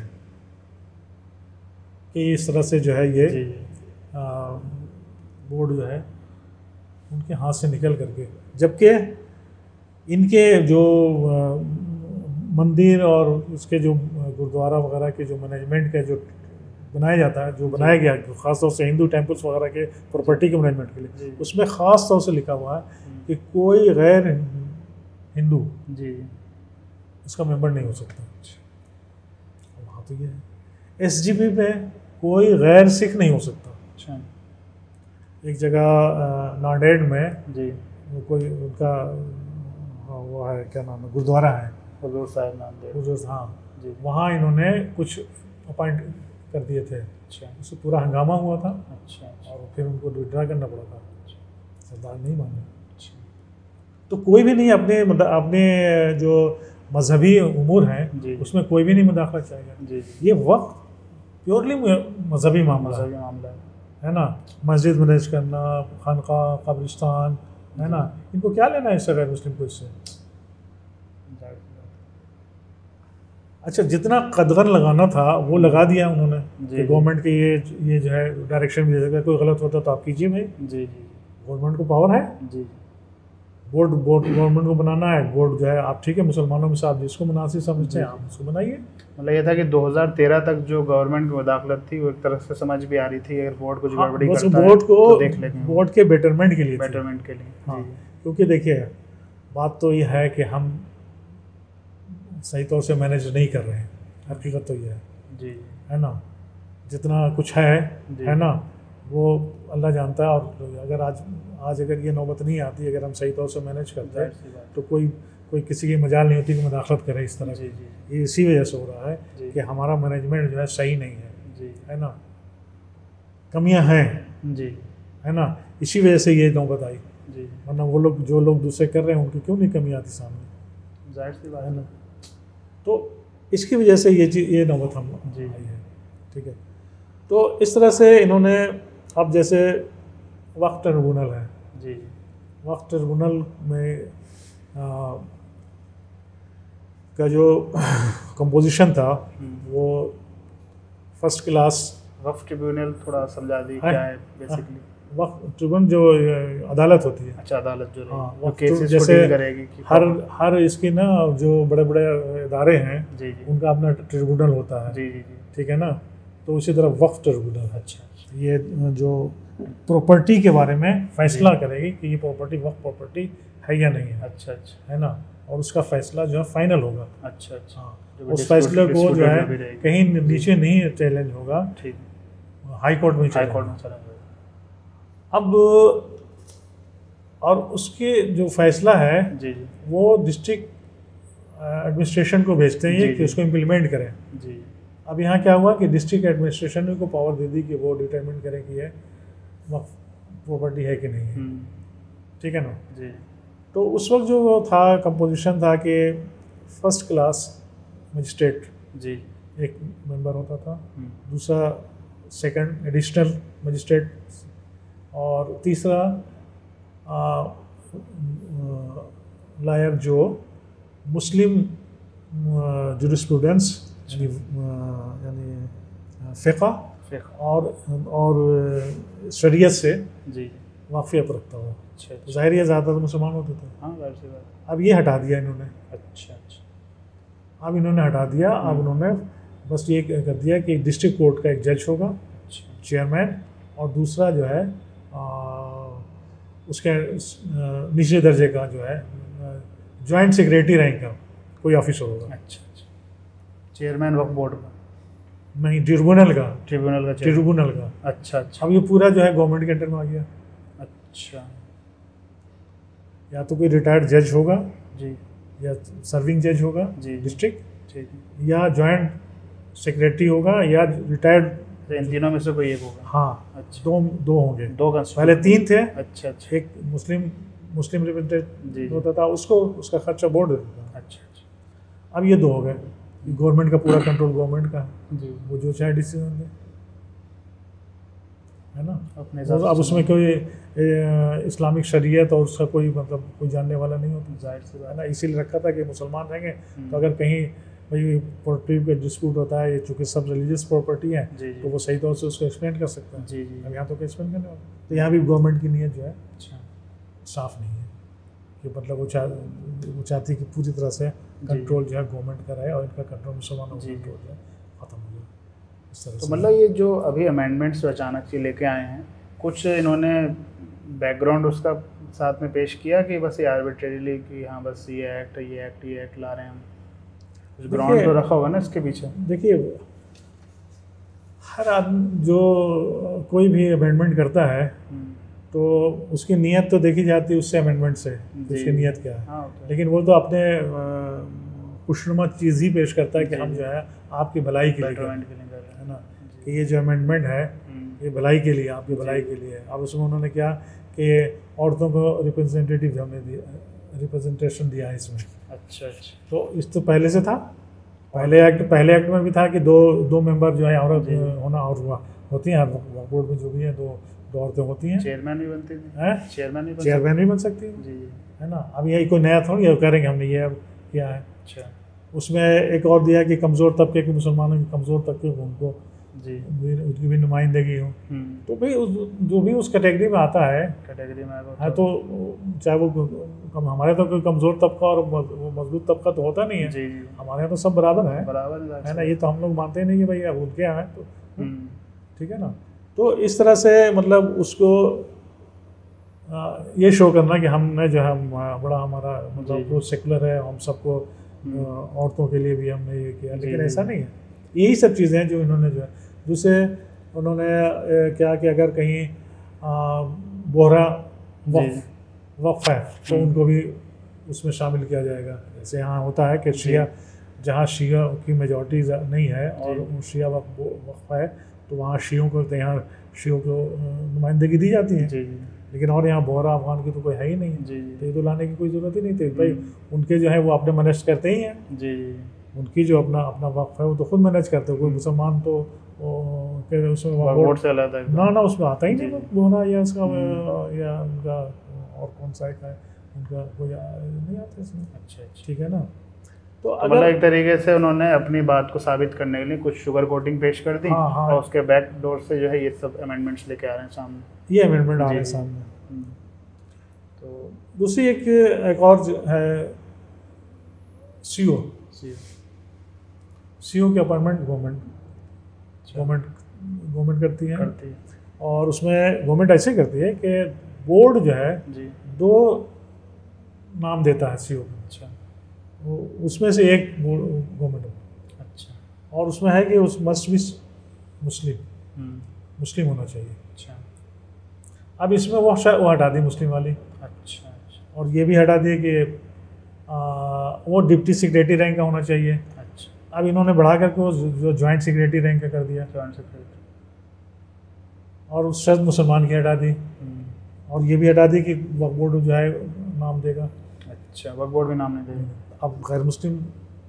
कि इस तरह से जो है ये जी बोर्ड जो है उनके हाथ से निकल करके, जबकि इनके जो मंदिर और उसके जो गुरुद्वारा वगैरह के जो मैनेजमेंट का जो बनाया जाता है, जो बनाया गया ख़ास तौर से हिंदू टेम्पल्स वगैरह के प्रॉपर्टी के मैनेजमेंट के लिए, उसमें ख़ास तौर से लिखा हुआ है कि कोई गैर हिंदू जी इसका मेंबर नहीं हो सकता। वहाँ तो ये है SGP में कोई गैर सिख नहीं हो सकता। अच्छा एक जगह नांदेड़ में जी कोई उनका वो है, क्या नाम है, गुरुद्वारा है हुजूर साहिब नांदेड़। हुजूर, हाँ जी वहाँ इन्होंने कुछ अपॉइंट कर दिए थे। अच्छा उससे पूरा हंगामा हुआ था अच्छा और फिर उनको विड्रा करना पड़ा था, सरदार नहीं माने। अच्छा तो कोई भी नहीं अपने अपने जो मजहबी उमूर हैं जी उसमें कोई भी नहीं मुदाखला चाहेगा। जी जी ये वक्त प्योरली मजहबी मामला मजहबी मामला है ना, मस्जिद मैनेज करना, खानका, कब्रिस्तान, है ना, इनको क्या लेना है इससे, गैर मुस्लिम को इससे। अच्छा, जितना कदगन लगाना था वो लगा दिया उन्होंने कि गवर्नमेंट के ये जो है डायरेक्शन भी दे सकता है, कोई गलत होता तो आप कीजिए भाई। जी जी गवर्नमेंट को पावर है, जी बोर्ड गवर्नमेंट को बनाना है, बोर्ड जो है आप ठीक है मुसलमानों में से आप जिसको मुनासिब समझते हैं आप उसको बनाइए। मतलब ये था कि 2013 तक जो गवर्नमेंट की मुदाखलत थी वो एक तरह से समझ भी आ रही थी, अगर बोर्ड कुछ गड़बड़ी बस करता बोर्ड है को तो देख लेंगे, बोर्ड के बेटरमेंट के लिए थी। बेटरमेंट के लिए। हाँ, जी क्योंकि देखिए बात तो ये है कि हम सही तौर से मैनेज नहीं कर रहे हैं, हकीकत तो ये है जी है ना, जितना कुछ है ना वो अल्लाह जानता है। और अगर आज अगर ये नौबत नहीं आती, अगर हम सही तौर से मैनेज करते हैं तो कोई किसी की मजाल नहीं होती कि मुदाखलत करे इस तरह की। ये इसी वजह से हो रहा है कि हमारा मैनेजमेंट जो है सही नहीं है जी है ना, कमियां हैं जी है ना, इसी वजह से ये नौबत आई। जी वरना वो लोग जो लोग दूसरे कर रहे हैं उनकी क्यों नहीं कमी आती सामने, जाहिर सी बात है ना। तो इसकी वजह से ये नौबत हम जी आई है, ठीक है। तो इस तरह से इन्होंने अब जैसे वक्फ ट्रिब्यूनल है, जी वक्फ ट्रिब्यूनल में का जो कंपोजिशन था वो फर्स्ट क्लास। वक्फ ट्रिब्यूनल थोड़ा समझा दी क्या है बेसिकली। वक्फ ट्रिब्यूनल जो अदालत होती है, अच्छा अदालत जो हाँ, जो केसेस जैसे को डील करेगी कि हर इसकी ना जो बड़े बड़े इदारे हैं जी जी उनका अपना ट्रिब्यूनल होता है, जी जी जी ठीक है ना। तो उसी तरह वक्फ ट्रिब्यूनल है, अच्छा ये जो प्रॉपर्टी के बारे में फैसला करेगी कि ये प्रॉपर्टी वक्फ प्रॉपर्टी है या नहीं है, अच्छा अच्छा है ना, और उसका फैसला जो है फाइनल होगा। अच्छा अच्छा हाँ, जो उस फैसले को जो है भी रहेगी। कहीं नीचे नहीं चैलेंज होगा, ठीक, हाई कोर्ट में हाई चैलेंज कोर्ट में होगा। चला गया। अब और उसके जो फैसला है जी जी वो डिस्ट्रिक्ट एडमिनिस्ट्रेशन को भेजते हैं जी, कि जी। उसको इम्प्लीमेंट करें। जी अब यहाँ क्या हुआ कि डिस्ट्रिक्ट एडमिनिस्ट्रेशन ने को पावर दे दी कि वो डिटरमिन करें कि ये वक्फ प्रॉपर्टी है कि नहीं है, ठीक है ना। जी तो उस वक्त जो वो था कंपोजिशन था कि फर्स्ट क्लास मजिस्ट्रेट जी एक मेंबर होता था, हम्म, दूसरा सेकंड एडिशनल मजिस्ट्रेट, और तीसरा लायर जो मुस्लिम जुरिस्प्रूडेंस यानी फ़िक़्ह फिर और शरीयत से जी वाक़फ़ियत रखता हुआ। अच्छा तो अच्छा ज़ाहिर है ज़्यादातर मुसलमान होते थे। हाँ जाहिर सी बात। अब ये हटा दिया इन्होंने, अच्छा अच्छा अब इन्होंने हटा दिया। अब उन्होंने बस ये कर दिया कि डिस्ट्रिक्ट कोर्ट का एक जज होगा अच्छा चेयरमैन, और दूसरा जो है उसके निचले दर्जे का जो है जॉइंट सेक्रेटरी रैंक का कोई ऑफिसर होगा। अच्छा अच्छा चेयरमैन वक्फ बोर्ड का नहीं, ट्रिब्यूनल का, ट्रिब्यूनल का ट्रिब्यूनल का। अच्छा अच्छा अब ये पूरा जो है गवर्नमेंट के अंडर में आ गया। अच्छा या तो कोई रिटायर्ड जज होगा जी या सर्विंग जज होगा जी डिस्ट्रिक्ट, ठीक है, या जॉइंट सेक्रेटरी होगा, या रिटायर्ड। तो इन तीनों में से कोई एक होगा। हाँ, अच्छा दो होंगे। दो पहले तीन थे, अच्छा अच्छा एक मुस्लिम जी, रिप्रेजेंटेटिव जी। होता था, उसको उसका खर्चा बोर्ड देता था। अच्छा अच्छा अब ये दो हो गए, गवर्नमेंट का पूरा कंट्रोल गवर्नमेंट का है, जी वो जो चाहे डिसीजन दे, है ना। अपने और अब उसमें कोई इस्लामिक शरीयत और उसका कोई मतलब कोई जानने वाला नहीं होता, जाहिर सी बात है ना। इसीलिए रखा था कि मुसलमान रहेंगे तो अगर कहीं भाई प्रॉपर्टी का डिस्प्यूट होता है, ये चूँकि सब रिलीजियस प्रॉपर्टी है तो वो सही तौर से उसको एक्सप्लेन कर सकता है। जी जी। अब यहाँ तो एक्सप्लेन करने वाला, तो यहाँ भी गवर्नमेंट की नीयत जो है अच्छा साफ नहीं है कि मतलब वो चाहती है कि पूरी तरह से कंट्रोल जो है गवर्नमेंट का रहे और इनका कंट्रोल मुसलमानों का कंट्रोल जो है ख़त्म हो जाए इस तरह तो से। मतलब ये जो अभी अमेंडमेंट्स जो अचानक से लेके आए हैं, कुछ इन्होंने बैकग्राउंड उसका साथ में पेश किया कि बस ये आर्बिट्रेरीली कि हाँ बस ये एक्ट ला रहे हैं हम, कुछ ग्राउंड तो रखा होगा ना इसके पीछे? देखिए, हर आदमी जो कोई भी अमेंडमेंट करता है तो उसकी नीयत तो देखी जाती है उससे अमेंडमेंट से, उसकी नीयत क्या है। हाँ, लेकिन वो तो अपने खुशनुमा चीज़ ही पेश करता है कि हम जो है आपकी भलाई के लिए कर रहे हैं, है ना, कि ये जो अमेंडमेंट है ये भलाई के लिए, आपकी भलाई के लिए है। अब उसमें उन्होंने क्या कि औरतों को रिप्रेजेंटेटिव हमें रिप्रेजेंटेशन दिया है इसमें। अच्छा। तो इस तो पहले से था, पहले एक्ट में भी था कि दो मेंबर जो है औरत होना और होती हैं बोर्ड में, जो भी है दो औरतें होती हैं। चेयरमैन भी बनती है, चेयरमैन भी बन सकती है जी, है ना। अब यही कोई नया थोड़ी करेंगे हमने ये किया है। अच्छा। उसमें एक और दिया कि कमज़ोर तबके के मुसलमानों की, कमज़ोर तबके को उनको जी उनकी भी नुमाइंदगी हो। तो भाई जो भी उस कैटेगरी में आता है है तो चाहे वो हमारे तो कोई कमज़ोर तबका और वो मजबूत तबका तो होता नहीं है जी। हमारे यहाँ तो सब बराबर है ना। ये तो हम लोग मानते ही नहीं कि भाई अब उनके यहाँ है तो ठीक है ना। तो इस तरह से मतलब उसको ये शो करना कि हमने जो है बड़ा हमारा मतलब वो सेकुलर है, हम सबको औरतों के लिए भी हमने ये किया, लेकिन ऐसा नहीं है। यही सब चीज़ें हैं जो इन्होंने जो है दूसरे उन्होंने क्या कि अगर कहीं बोहरा वक्फ है तो उनको भी उसमें शामिल किया जाएगा। जैसे यहाँ होता है कि शिया, जहाँ शिया की मेजॉरिटी नहीं है और शिया वक्फ है तो वहाँ शियों को, तो यहाँ शियों को नुमाइंदगी दी जाती है। लेकिन और यहाँ बोहरा अफगान की तो कोई है ही नहीं, तो ये तो लाने की कोई ज़रूरत ही नहीं थी भाई। उनके जो है वो अपने मैनेज करते ही हैं, उनकी जो अपना वक्फ है वो तो खुद मैनेज करते हैं। कोई मुसलमान तो उसमें वोट से अलग है ना उसमें आता ही नहीं बोहरा या उसका या उनका और कौन सा है उनका कोई नहीं आता इसमें। अच्छा, ठीक है ना। तो मतलब एक तरीके से उन्होंने अपनी बात को साबित करने के लिए कुछ शुगर कोटिंग पेश कर दी। हाँ। और उसके बैक डोर से जो है ये सब अमेंडमेंट्स लेके आ रहे हैं सामने, ये अमेंडमेंट आ रहे हैं सामने। तो दूसरी एक और है सीओ की अपॉइंटमेंट गवर्नमेंट करती है। और उसमें गवर्नमेंट ऐसे करती है कि बोर्ड जो है दो नाम देता है सीओ। अच्छा। उसमें से एक गवर्नमेंट। अच्छा। और उसमें है कि उस मस्ट बी मुस्लिम होना चाहिए। अच्छा। अब इसमें वो हटा दी मुस्लिम वाली। अच्छा। और ये भी हटा दिए कि वो डिप्टी सेक्रेटरी रैंक का होना चाहिए। अच्छा। अब इन्होंने बढ़ा करके वो जो जॉइंट सेक्रेटरी रैंक का कर दिया। Joint secretary. और शर्त मुसलमान की हटा दी। और ये भी हटा दी कि वक्फ बोर्ड जो है नाम देगा। अच्छा, वक्फ बोर्ड भी नाम नहीं देगा। अब गैर मुस्लिम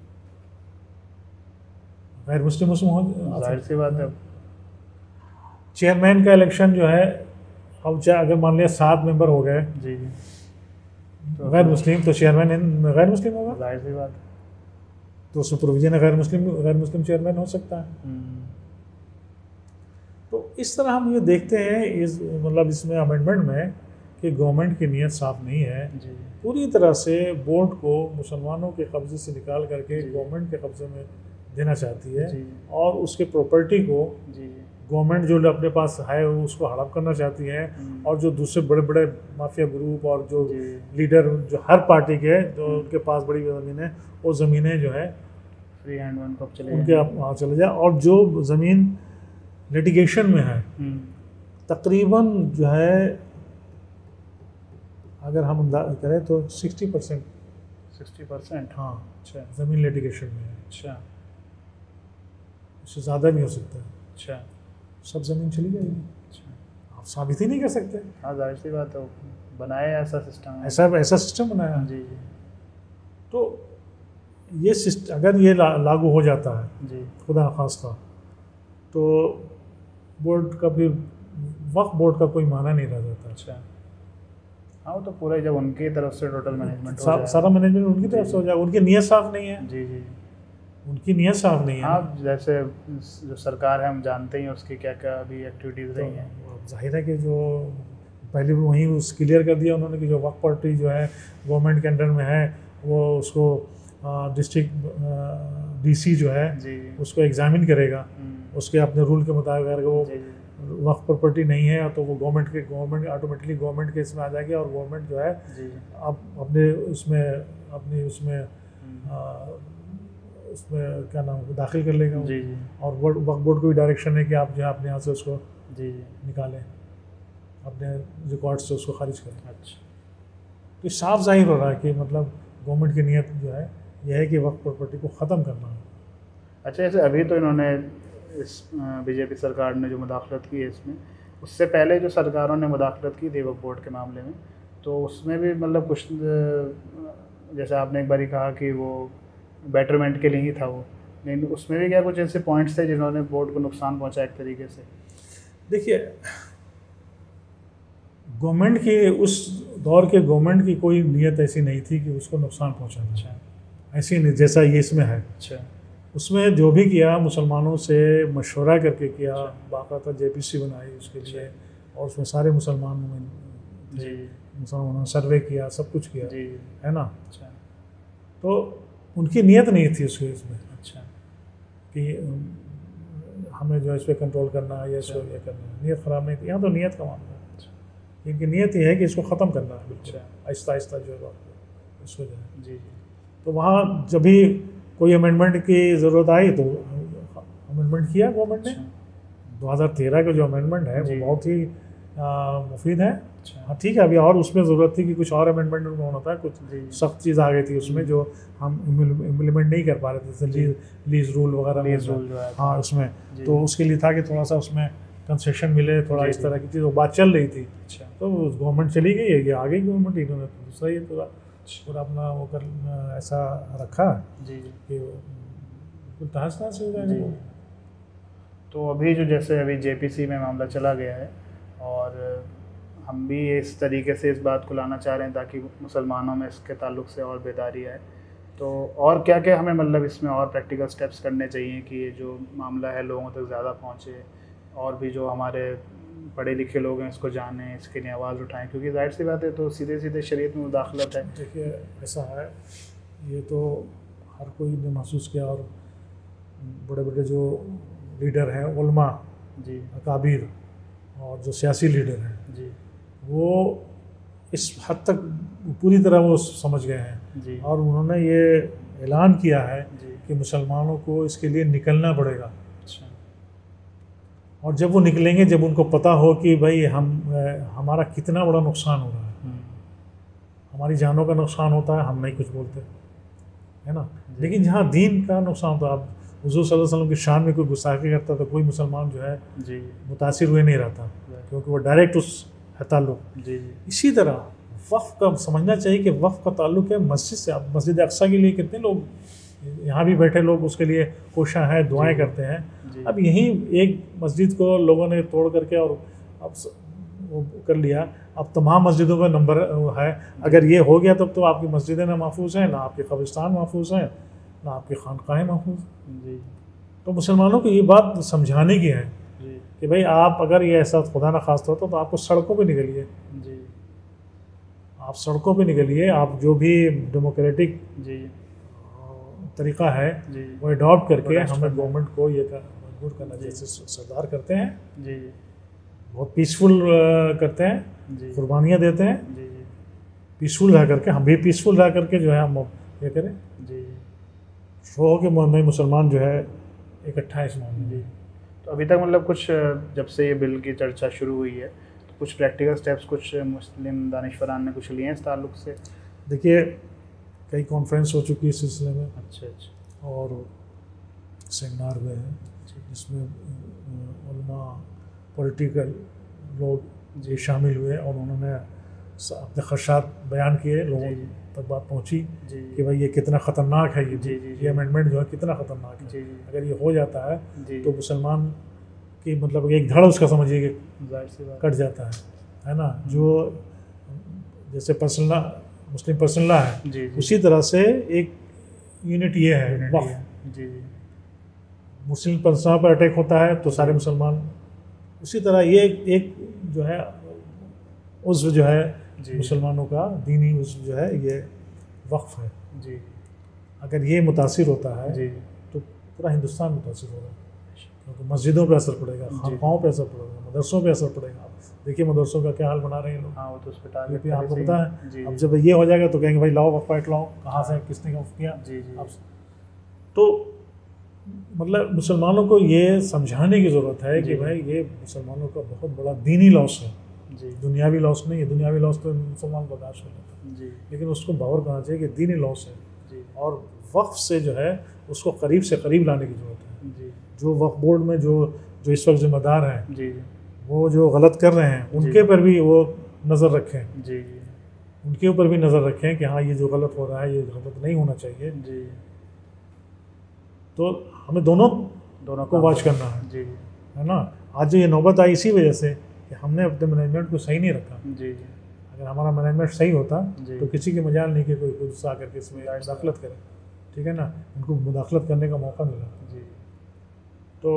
हो, जाहिर सी बात है। चेयरमैन का इलेक्शन जो है अब चाहे अगर मान लिया 7 मेंबर हो गए जी तो गैर मुस्लिम, तो चेयरमैन गैर मुस्लिम होगा। जाहिर सी बात है। तो उसमें प्रोविजन है गैर मुस्लिम चेयरमैन हो सकता है। तो इस तरह हम ये देखते हैं इस मतलब इसमें अमेंडमेंट में कि गवर्नमेंट की नीयत साफ नहीं है। पूरी तरह से बोर्ड को मुसलमानों के कब्जे से निकाल करके गवर्नमेंट के कब्जे में देना चाहती है और उसके प्रॉपर्टी को गवर्नमेंट जो अपने पास है उसको हड़प करना चाहती है। और जो दूसरे बड़े बड़े माफिया ग्रुप और जो लीडर जो हर पार्टी के जो उनके पास बड़ी ज़मीनें, वो ज़मीनें जो है फ्री हैंड उनके वहाँ चले जाए। और जो ज़मीन लिटिगेशन में है तकरीबन जो है अगर हम करें तो 60%। हाँ। अच्छा। ज़मीन लिटिगेशन में है। अच्छा। उससे ज़्यादा नहीं हो सकता। अच्छा। सब ज़मीन चली जाएगी। अच्छा। आप साबित ही नहीं कर सकते। हाँ, जाहिर सी बात है, बनाया ऐसा सिस्टम, ऐसा सिस्टम बनाया। जी। तो ये सिस्टम अगर ये लागू हो जाता है खुदा खास्ता, तो बोर्ड का भी वक्फ बोर्ड का कोई माना नहीं रह जाता। अच्छा, हाँ वो तो पूरा जब उनकी तरफ से टोटल मैनेजमेंट हो जाए, सारा मैनेजमेंट उनकी तरफ से हो जाएगा। उनकी नीयत साफ नहीं है। जी जी, उनकी नीयत साफ नहीं है। हाँ जैसे जो सरकार है हम जानते ही हैं उसकी क्या क्या अभी एक्टिविटीज़ रही हैं। जाहिर है कि जो पहले भी वहीं उस क्लियर कर दिया उन्होंने कि जो वक्फ प्रॉपर्टी जो है गवर्नमेंट के अंडर में है वो उसको डिस्ट्रिक्ट डीसी जो है जी उसको एग्जामिन करेगा, उसके अपने रूल के मुताबिक अगर वो जी वक्फ प्रॉपर्टी नहीं है तो वो गवर्नमेंट ऑटोमेटिकली गवर्नमेंट के इसमें आ जाएगी और गवर्नमेंट जो है जी अब अपने उसमें उसमें क्या नाम दाखिल कर लेगा जी जी और वक्फ बोर्ड को भी डायरेक्शन है कि आप जो है अपने यहाँ से उसको जी निकालें, अपने रिकॉर्ड से उसको खारिज करें। अच्छा, तो साफ जाहिर हो रहा है कि मतलब गवर्नमेंट की नीयत जो है यह है कि वक्फ प्रॉपर्टी को ख़त्म करना है। अच्छा जैसे अभी तो इन्होंने इस बीजेपी सरकार ने जो मुदाखलत की है इसमें, उससे पहले जो सरकारों ने मुदाखलत की थी वक्फ बोर्ड के मामले में, तो उसमें भी मतलब कुछ जैसे आपने एक बार कहा कि वो बेटरमेंट के लिए ही था वो, लेकिन उसमें भी क्या कुछ ऐसे पॉइंट्स थे जिन्होंने बोर्ड को नुकसान पहुंचा एक तरीके से? देखिए गवर्नमेंट की उस दौर के गवर्नमेंट की कोई नीयत ऐसी नहीं थी कि उसको नुकसान पहुंचाना। अच्छा ऐसी नहीं जैसा ये इसमें है। अच्छा उसमें जो भी किया मुसलमानों से मशवरा करके किया, अच्छा। बाकायदा जेपीसी बनाई उसके लिए और उसमें सारे मुसलमानों में जी मुसलमानों ने सर्वे किया, सब कुछ किया जी है ना। अच्छा तो उनकी नीयत नहीं थी उसके इसमें अच्छा कि हमें जो है इस पर कंट्रोल करना है या इसको ये करना है, नीयत ख़राब नहीं थी। यहाँ तो नीयत का मामला है। इनकी नीयत ये है कि इसको ख़त्म करना है बिल्कुल आहिस्ता आहिस्ता जो है इसको जो है। जी तो वहाँ जब भी कोई अमेंडमेंट की ज़रूरत आई तो अमेंडमेंट किया गवर्नमेंट ने। 2013 का जो अमेंडमेंट है वो बहुत ही मुफीद है। हाँ ठीक है, अभी और उसमें ज़रूरत थी कि कुछ और अमेंडमेंट होना था, कुछ सख्त चीज़ आ गई थी उसमें जो हम इम्प्लीमेंट नहीं कर पा रहे थे, जैसे लीज रूल वगैरह। हाँ उसमें तो उसके लिए था कि थोड़ा सा उसमें कंसेशन मिले, थोड़ा इस तरह की चीज़ वो बात चल रही थी। तो गवर्नमेंट चली गई है, ये आ गई गवर्नमेंट, इन्होंने तो दूसरा ये पूरा अपना वो कर ऐसा रखा कि बिल्कुल तहस नहस हो जाएगा। तो अभी जो जैसे अभी जेपीसी में मामला चला गया है और हम भी इस तरीके से इस बात को लाना चाह रहे हैं ताकि मुसलमानों में इसके ताल्लुक़ से और बेदारी आए, तो और क्या क्या हमें मतलब इसमें और प्रैक्टिकल स्टेप्स करने चाहिए कि ये जो मामला है लोगों तक ज़्यादा पहुँचे और भी जो हमारे पढ़े लिखे लोग हैं इसको जानें, इसके लिए आवाज़ उठाएं, क्योंकि जाहिर सी बात है तो सीधे सीधे शरीयत में मुदाखलत है। देखिए ऐसा है, ये तो हर कोई ने महसूस किया और बड़े बड़े जो लीडर हैं उलमा जी अकाबिर और जो सियासी लीडर हैं जी वो इस हद तक पूरी तरह वो समझ गए हैं जी और उन्होंने ये ऐलान किया है जी कि मुसलमानों को इसके लिए निकलना पड़ेगा। अच्छा और जब वो निकलेंगे, जब उनको पता हो कि भाई हमारा कितना बड़ा नुकसान हो रहा है, हमारी जानों का नुकसान होता है, हम नहीं कुछ बोलते है ना, लेकिन जहाँ दीन का नुकसान होता है, अब हुज़ूर सल्लल्लाहु अलैहि वसल्लम की शान में कोई गुस्ताखी करता तो कोई मुसलमान जो है जी मुतासिर हुए नहीं रहता, क्योंकि वो डायरेक्ट उस है ताल्लुक़। जी इसी तरह वक्फ़ का समझना चाहिए कि वक्फ़ का ताल्लुक़ है मस्जिद से। अब मस्जिद अक़सा के लिए कितने लोग यहाँ भी बैठे लोग उसके लिए कोशिश है, दुआएं करते हैं। अब यहीं एक मस्जिद को लोगों ने तोड़ करके और अब वो कर लिया, अब तमाम मस्जिदों का नंबर है। अगर ये हो गया तब तो आपकी मस्जिदें ना महफूज हैं, ना आपके कब्रिस्तान महफूज हैं, ना आपकी खानकाहें महफूज। जी तो मुसलमानों को ये बात समझाने की है कि भाई आप अगर ये ऐसा खुदा न खास्ता होता तो आपको सड़कों पे निकलिए, आप सड़कों पे निकलिए, आप जो भी डेमोक्रेटिक तरीका है वो अडॉप्ट करके हमें गवर्नमेंट को ये मजबूर करना, जैसे सरदार करते हैं बहुत पीसफुल करते हैं, कुर्बानियाँ देते हैं, पीसफुल रह करके हम भी पीसफुल रह करके जो है हम ये करें शो हो कि मुसलमान जो है इकट्ठा है इस मामले में। तो अभी तक मतलब कुछ जब से ये बिल की चर्चा शुरू हुई है तो कुछ प्रैक्टिकल स्टेप्स कुछ मुस्लिम दानिशवरान ने कुछ लिए हैं इस ताल्लुक़ से? देखिए कई कॉन्फ्रेंस हो चुकी है इस सिलसिले में। अच्छा और सेमिनार हुए हैं जिसमें उलमा पॉलिटिकल लोग ये शामिल हुए और उन्होंने अपने खदशात बयान किए, लोगों तक बात पहुंची कि भाई ये कितना ख़तरनाक है, ये अमेंडमेंट जो है कितना ख़तरनाक है। अगर ये हो जाता है तो मुसलमान कि मतलब एक धड़ उसका समझिए कि जाहिर सी बात कट जाता है ना। जो जैसे पर्सनल मुस्लिम पर्सनल है, जी जी उसी तरह से एक यूनिट ये है यूनिटी वक्फ। है। जी जी मुस्लिम पर्सनल पर अटैक होता है तो सारे मुसलमान, उसी तरह ये एक जो है उस जो है जी मुसलमानों का दीनी उस जो है ये वक्फ है। जी अगर ये मुतासिर होता है जी तो पूरा हिंदुस्तान मुतासिर होगा, क्योंकि मस्जिदों पे असर पड़ेगा, खानकाहों पे असर पड़ेगा, मदरसों पे असर पड़ेगा। आप देखिए मदरसों का क्या हाल बना रहे हैं लोग। हाँ वो तो उस पर यूपी टारगेट आपको पहले से पता ही। है, जी अब जब ये हो जाएगा तो कहेंगे भाई लाओ वक्फ एक्ट लाओ, कहाँ से किसने वक्फ किया। जी जी अब तो मतलब मुसलमानों को ये समझाने की ज़रूरत है कि भाई ये मुसलमानों का बहुत बड़ा दीनी लॉस है, जी दुनियावी लॉस नहीं है। दुनियावी लॉस तो मुसलमान बर्दाश्त कर लेता है, जी लेकिन उसको बावर करना चाहिए कि दीनी लॉस है, जी और वक्फ से जो है उसको करीब से करीब लाने की ज़रूरत है। जी जो वक्फ बोर्ड में जो जो इस वक्त जिम्मेदार हैं, जी वो जो गलत कर रहे हैं उनके पर भी वो नज़र रखें, जी उनके ऊपर भी नज़र रखें कि हाँ ये जो गलत हो रहा है ये गलत नहीं होना चाहिए। जी तो हमें दोनों दोनों को वॉच करना है, जी है ना। आज जो ये नौबत आई इसी वजह से कि हमने अपने मैनेजमेंट को सही नहीं रखा। जी अगर हमारा मैनेजमेंट सही होता जी तो किसी की मजाल नहीं कि कोई गुस्सा आकर के इसमें मुदाखलत करे, ठीक है ना, उनको मुदाखलत करने का मौका मिला। जी तो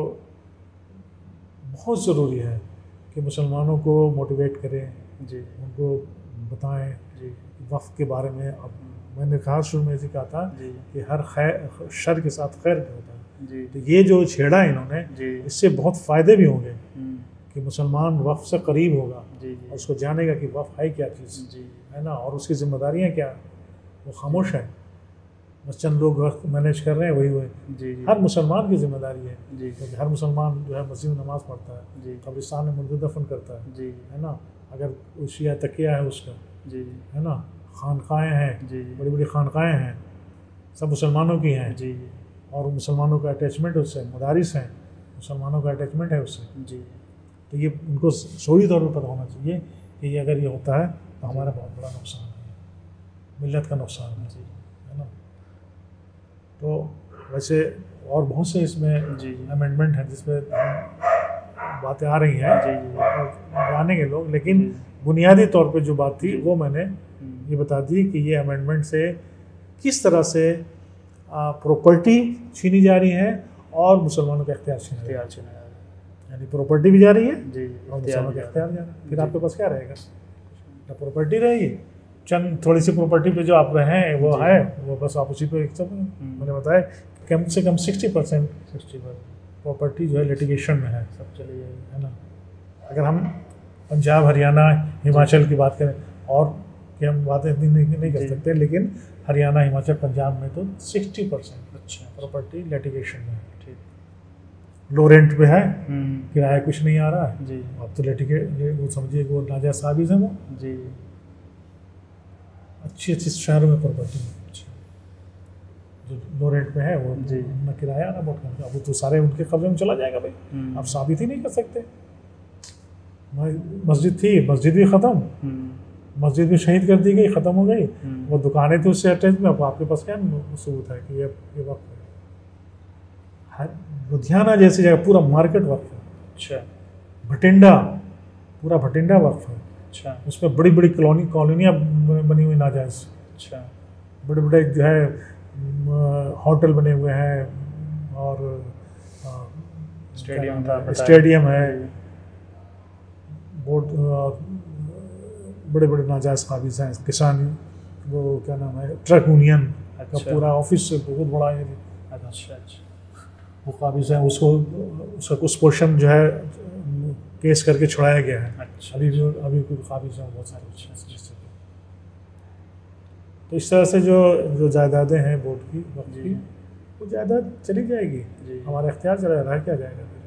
बहुत ज़रूरी है कि मुसलमानों को मोटिवेट करें, जी उनको बताएं जी वक्फ के बारे में। अब मैंने कहा शुरू में ऐसे कहा था जी कि हर खैर शर के साथ खैर भी होता है। जी तो ये जो छेड़ा इन्होंने, जी इससे बहुत फ़ायदे भी होंगे हम्म, कि मुसलमान वक्फ से करीब होगा जी और उसको जानेगा कि वक्फ है क्या चीज़, जी है ना, और उसकी जिम्मेदारियाँ क्या। वो खामोश है, बस चंद लोग वक्त मैनेज कर रहे हैं, वही वही जी जी हर मुसलमान की जिम्मेदारी है, जी क्योंकि हर मुसलमान जो है मस्जिद में नमाज़ पढ़ता है, जी कब्रिस्तान में मुर्दे दफन करता जी है ना। अगर कोई शिया तकिया है उसका, जी है ना, खानकाएँ हैं, जी बड़ी बड़ी खानकाएँ हैं, सब मुसलमानों की हैं, जी और मुसलमानों का अटैचमेंट उससे, मदारिस हैं, मुसलमानों का अटैचमेंट है उससे। जी तो ये उनको शौरी तौर पर पता होना चाहिए कि ये अगर ये होता है तो हमारा बहुत बड़ा नुकसान है, मिल्लत का नुकसान है ना। तो वैसे और बहुत से इसमें जी अमेंडमेंट हैं जिसमें बातें आ रही हैं जी जी और जानेंगे लोग, लेकिन बुनियादी तौर पे जो बात थी वो मैंने हम्म, ये बता दी कि ये अमेंडमेंट से किस तरह से प्रॉपर्टी छीनी जा रही है और मुसलमानों का इख्तियार छीना जा रहा इख्तियार चुना है। यानी प्रॉपर्टी भी जा रही है जी और इख्तियार मुसलमानों भी का जा इख्तियार जा रहा है। फिर जी। आपके पास क्या रहेगा? ना प्रॉपर्टी रहेगी, चंद थोड़ी सी प्रॉपर्टी पे जो आप रहे हैं वो जी। है, वो बस आप उसी पे सब मैंने बताया कम से कम 60% 60% प्रॉपर्टी जो है लिटिगेशन में है, सब चले जाएगी, है ना। अगर हम पंजाब हरियाणा हिमाचल की बात करें, और कि हम बातें इतनी नहीं कर जी। सकते, लेकिन हरियाणा हिमाचल पंजाब में तो 60% अच्छा प्रॉपर्टी लिटिगेशन में है। ठीक लो रेंट पे है, हम्म, किराया कुछ नहीं आ रहा है, जी अब तो लिटिगेट वो समझिए कि वो नाजायज साबिज है। वो जी अच्छी अच्छी शहरों में प्रॉपर्टी अच्छा जो लो रेंट पे है वो जी। ना किराया ना बहुत कम, अब तो सारे उनके कब्जे में चला जाएगा भाई, आप साबित ही नहीं कर सकते। मस्जिद थी, मस्जिद भी ख़त्म, मस्जिद भी शहीद कर दी गई, ख़त्म हो गई, वो दुकानें थी उससे अटैच में, अब आपके पास क्या सबूत है कि ये वक्त है। लुधियाना जैसी जगह पूरा मार्केट वक्त है, अच्छा भटिंडा पूरा भटिंडा वक्त है, अच्छा उसमें बड़ी बड़ी कॉलोनियाँ बनी हुई नाजायज़, अच्छा बड़े बड़े जो है होटल बने हुए हैं, और स्टेडियम था, स्टेडियम है, बोर्ड बड़े बड़े नाजायज़ काबिज हैं, किसान वो क्या नाम है ट्रक यूनियन का अच्छा। पूरा ऑफिस से बहुत बड़ा है, अच्छा अच्छा वो काबिज है, उसको उसका कुछ पोर्शन जो है केस करके छुड़ाया गया है। अच्छा अभी कुछ काबिज हैं बहुत सारे अच्छे हैं। तो इस तरह से जो जायदादें हैं बोर्ड की वक्त की, वो जायदाद चली जाएगी, जी हमारा इख्तियार चला रहा है, क्या जाएगा फिर?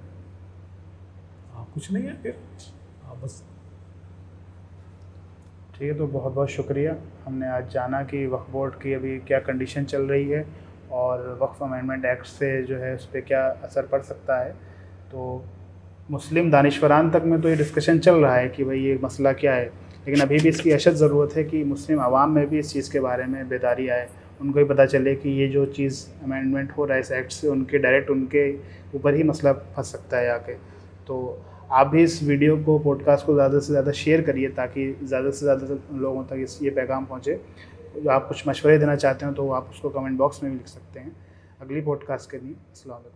आप कुछ नहीं है फिर, आप बस। ठीक है, तो बहुत बहुत शुक्रिया। हमने आज जाना कि वक्फ बोर्ड की अभी क्या कंडीशन चल रही है और वक्फ अमेंडमेंट एक्ट से जो है उस पर क्या असर पड़ सकता है। तो मुस्लिम दानिशवरान तक में तो ये डिस्कशन चल रहा है कि भाई ये मसला क्या है, लेकिन अभी भी इसकी अशद ज़रूरत है कि मुस्लिम आवाम में भी इस चीज़ के बारे में बेदारी आए उनको भी पता चले कि ये जो चीज़ अमेंडमेंट हो रहा है इस एक्ट से उनके डायरेक्ट उनके ऊपर ही मसला फंस सकता है आके। तो आप भी इस वीडियो को पॉडकास्ट को ज़्यादा से ज़्यादा शेयर करिए ताकि ज़्यादा से ज़्यादा लोगों तक ये पैगाम पहुँचे। जो आप कुछ मशवरे देना चाहते हो तो आप उसको कमेंट बॉक्स में भी लिख सकते हैं। अगली पॉडकास्ट के लिए अस्सलाम वालेकुम।